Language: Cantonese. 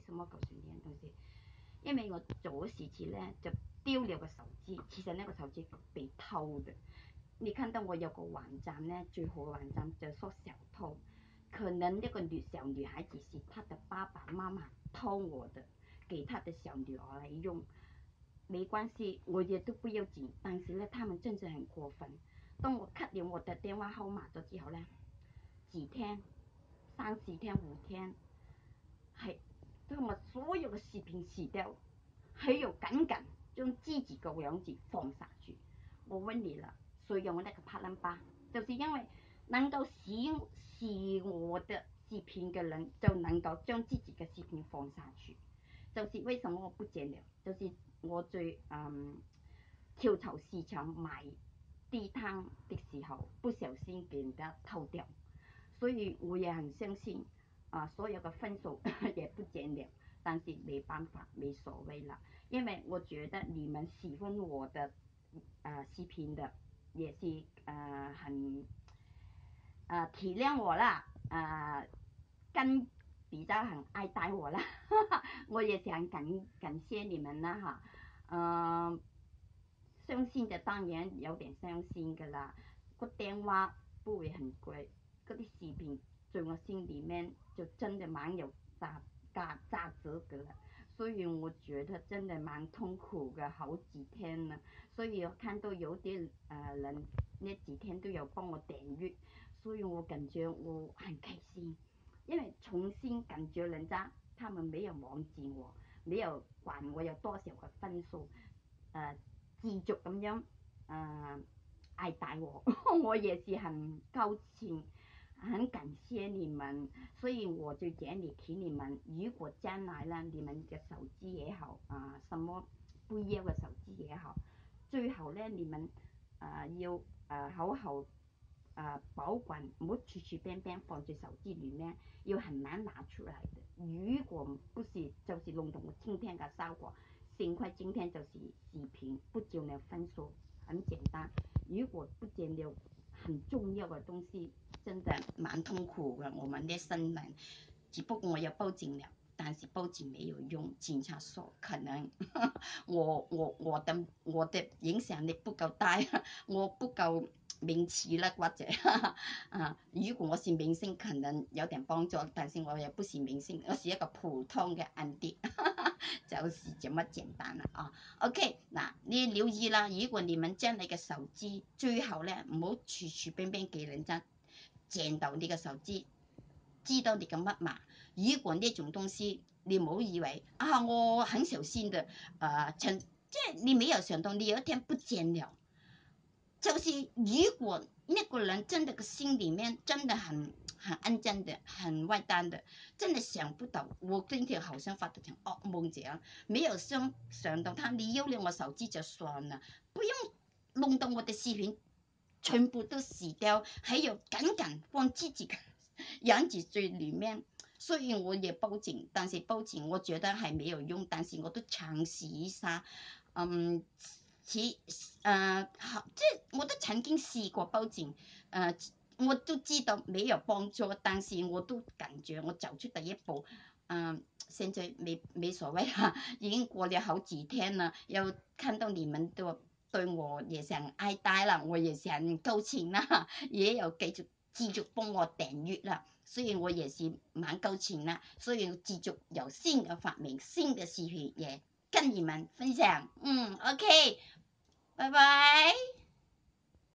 什么告诉你的东西？因为我做事情呢就丢了个手机，其实那个手机被偷的。你看到我有个网站呢，最后网站就说小偷，可能那个小女孩子是她的爸爸妈妈偷我的，给她的小女儿来用。没关系，我也都不要紧。但是呢，他们真是很过分。当我 cut 了我的电话号码咗之後呢，幾天、3、4天、5天，係將我所有嘅視頻洗掉，還有緊緊將自己嘅樣子放下去。我問你了，誰用那個拍撚巴？就是因為能夠視我的視頻嘅人，就能夠將自己嘅視頻放下去。就是為什麼我不見了？就是我在跳蚤市場買地攤的時候，不小心給人家偷掉，所以我也很相信所有的分數也不見了，但是沒辦法，沒所謂了，因為我覺得你們喜歡我的視頻的，也是很體諒我啦，跟比較很愛戴我啦，我也想感謝你們啦哈，傷心的當然有點傷心㗎啦，個電話不會很貴，嗰啲視頻在我心裡面就真的蠻有價值㗎啦，所以我覺得真的蠻痛苦嘅，好幾天啦，所以我看到有啲人呢幾天都有幫我訂閱，所以我感覺我很開心。因為重新感覺人家他們沒有忘記我，沒有管我有多少個分數，繼續咁樣愛戴我，我也是很高興，很感謝你們，所以我就建議給你們，如果將來呢，你們嘅手機也好什麼不一樣嘅手機也好，最好呢你們要好好保管，唔好隨隨便便放在手機裡面，要很難拿出來的。如果不是，就是弄到我今天嘅效果。幸虧今天就是視頻，不見了分數，很簡單。如果不見了很重要嘅東西，真的蠻痛苦嘅。我們的新人，只不過我有報警了，但是報警沒有用，警察說可能我的影響力不夠大，我不夠名氣啦，或者如果我是明星，可能有點幫助，但是我也不是明星，我是一個普通嘅安迪，就是這麼簡單啦OK， 嗱，你留意啦，如果你們將你嘅手機最後呢，唔好隨隨便便給人家見到你嘅手機，知道你嘅密碼。如果呢種東西，你唔好以為我很小心的，即係你沒有想到你有一天不見了。就是如果那個人真的個心裡面真的很安靜的，很外單的，真的想不到，我今天好像發得成噩夢這樣，沒有想到他，你要了我手機就算了，不用弄到我的視頻全部都洗掉，還有緊放自己的樣子在裡面，所以我也報警，但是報警我覺得還沒有用，但是我都嘗試一下，即我都曾經試過報警，我都知道沒有幫助，但是我都感覺我走出第一步，現在沒所謂啦，已經過了好幾天了，又看到你們都對我也是很愛戴啦，我也是很高興啦，也有繼續幫我訂閱啦，所以我也是蠻高興啦，所以繼續有新的發明、新的視頻也跟你們分享，OK。拜拜。